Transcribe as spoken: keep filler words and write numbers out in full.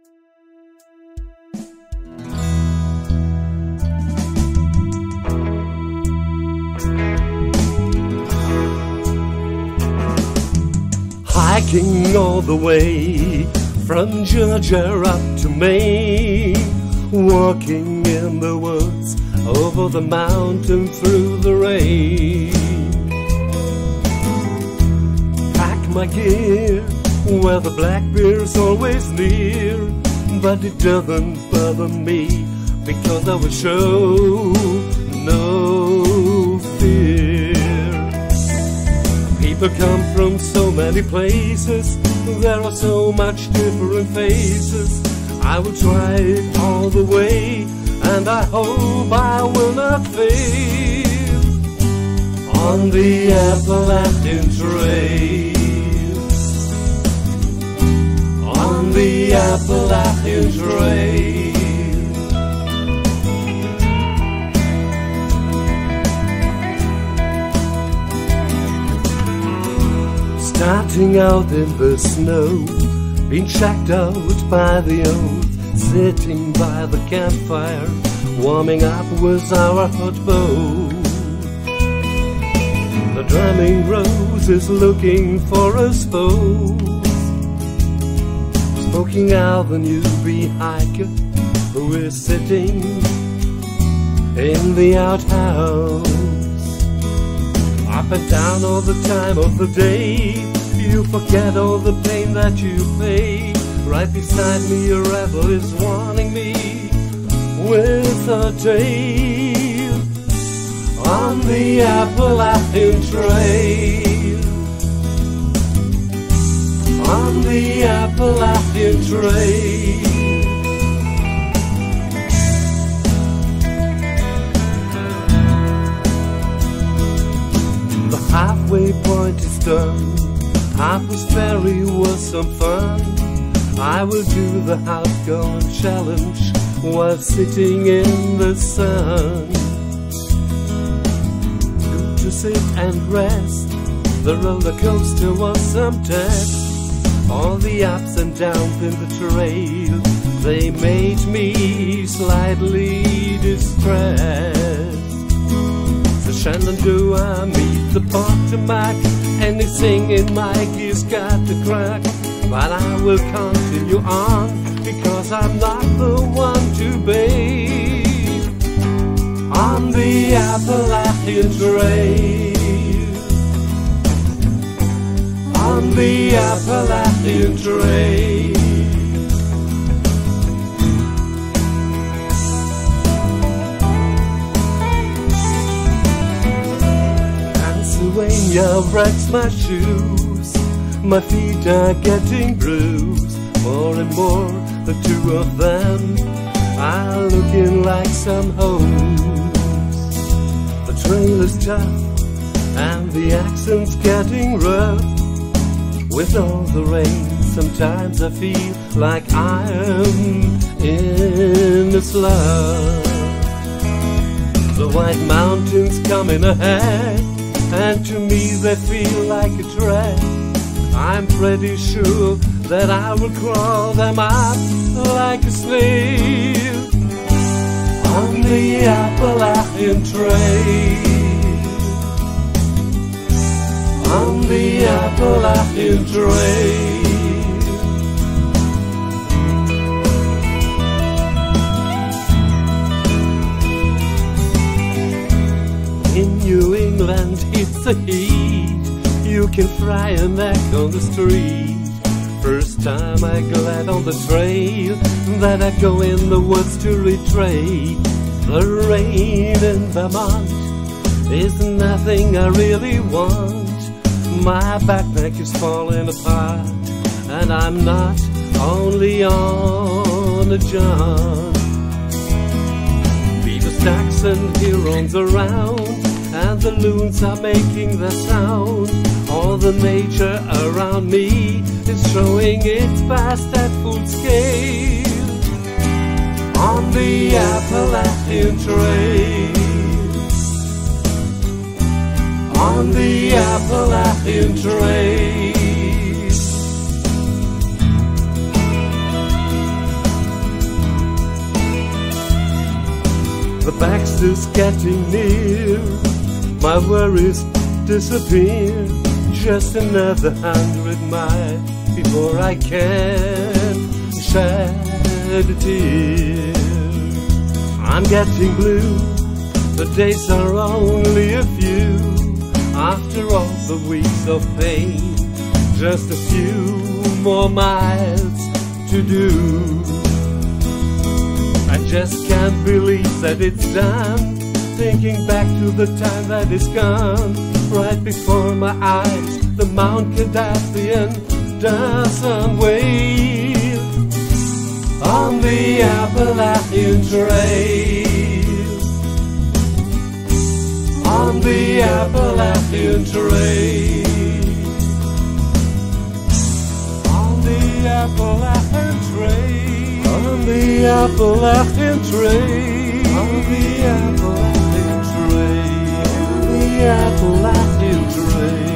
Hiking all the way from Georgia up to Maine, walking in the woods, over the mountain, through the rain. Pack my gear where the black bear's always near, but it doesn't bother me because I will show no fear. People come from so many places, there are so much different faces. I will try it all the way, and I hope I will not fail on the Appalachian Trail, on the Appalachian Trail. Starting out in the snow, being shacked out by the old, sitting by the campfire, warming up was our hot bow. The drumming rose is looking for us both, smoking out the newbie hiker who is sitting in the outhouse. Up and down all the time of the day, you forget all the pain that you pay. Right beside me a rebel is warning me with a tale on the Appalachian Trail, on the Appalachian Trail. The halfway point is done, Harper's Ferry was some fun. I will do the outgoing challenge while sitting in the sun. Good to sit and rest, the roller coaster was some test. All the ups and downs in the trail, they made me slightly distressed. So Shenandoah meet the Potomac, anything in my gear's got to crack. But I will continue on, because I'm not the one to bail on the Appalachian Trail, on the Appalachian Trail. Pennsylvania wrecks my shoes, my feet are getting bruised. More and more, the two of them are looking like some hoes. The trail is tough and the accent's getting rough. With all the rain, sometimes I feel like I'm in a slum. The white mountains coming ahead, and to me they feel like a trek. I'm pretty sure that I will crawl them up like a snail on the Appalachian Trail, on the Appalachian Trail. In New England it's the heat, you can fry an egg on the street. First time I glide on the trail, that I go in the woods to retreat. The rain in Vermont is nothing I really want. My backpack is falling apart, and I'm not only on a jaunt. Beaver stacks and Hurons around, and the loons are making their sound. All the nature around me is showing its past at full scale on the Appalachian Trail, on the Appalachian Trail. Easter's getting near, my worries disappear. Just another hundred miles before I can shed a tear. I'm getting blue, the days are only a few. After all the weeks of pain, just a few more miles to do. I just can't believe that it's done, thinking back to the time that is gone. Right before my eyes, the Mount Cardassian doesn't wave. On the Appalachian Trail, on the Appalachian Trail, on the Appalachian Trail, on the Appalachian Trail, on the Appalachian Trail, on the Appalachian Trail.